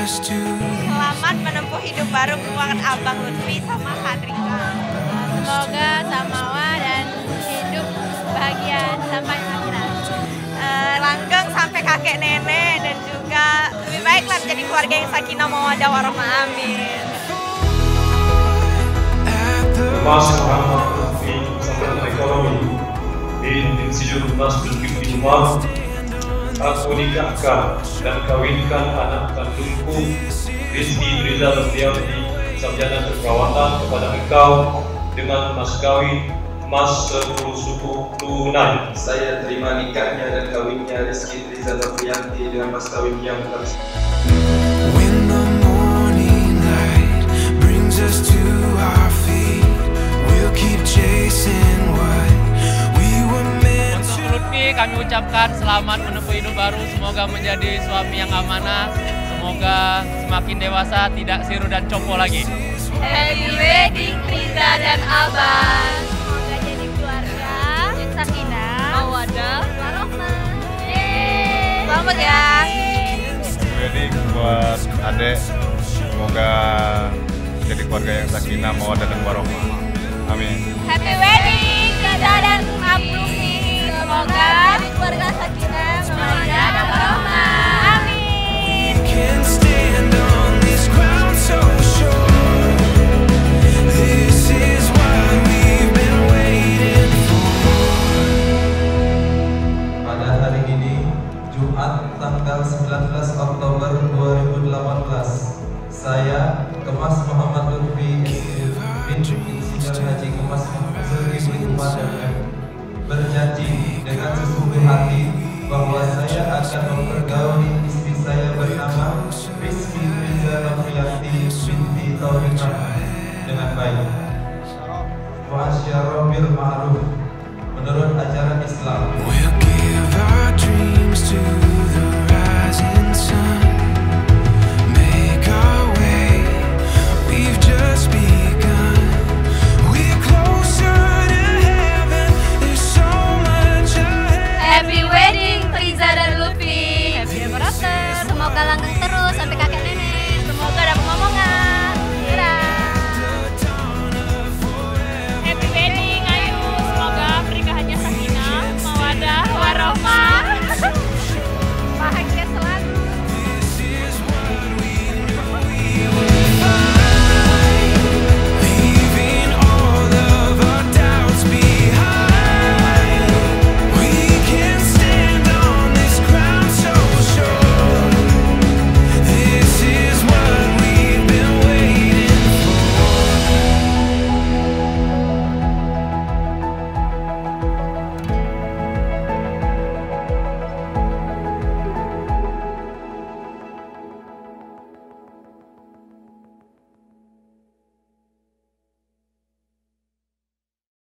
Selamat menempuh hidup baru buat Abang Lutfi sama Kak Rika. Semoga samawa dan hidup bahagia sampai akhirat. Langgeng sampai kakek nenek dan juga lebih baiklah menjadi keluarga yang sakinah mawaddah warahmah. Amin. Mas Muhammad Lutfi Sarjana Ekonomi di Institut Nasrul Fikri Umar. Aku nikahkan dan kawinkan anak kandungku Rizky Rizal Lutfianti Sarjana Keperawatan kepada engkau dengan mas kawin emas 10 suku tunai. Saya terima nikahnya dan kawinnya Rizky Rizal Lutfianti dengan mas kawin yang tersebut. When the morning light brings us to our feet, we'll keep chasing what we were meant to. Untuk Lutfi kami ucapkan selamat menempuh hidup baru. Semoga menjadi suami yang amanah. Semoga semakin dewasa, tidak siru dan compo lagi. Happy wedding Riza dan Abang. Semoga jadi keluarga yang sakinah, mawaddah, warahmah. Selamat ya. Wedding buat adek, semoga jadi keluarga yang sakinah, mawaddah dan warahmah. Amin. Happy wedding Riza dan Abang. Semoga jadi keluarga sakinah, mawaddah dan warahmah. Amin. Can stand on this ground so sure. This is what we've been waiting for. Pada hari ini, Jumat tanggal 19 Oktober 2018, saya, Kemas Muhammad Lutfi bin Insinyur Haji Kemas Zulkifli Umar MM, berjanji dengan sesungguh hati bahwa saya akan mempergauli istri saya bernama Rizky Rizal Lutfianti binti Taufika dengan baik. Muasyarah bil ma'ruf menurut ajaran Islam. We'll give our dreams to the rising sun. Make our way, we've just begun. We're closer to heaven, there's so much ahead. Happy wedding Riza dan Lutfi. Happy birthday. Semoga langgeng terus.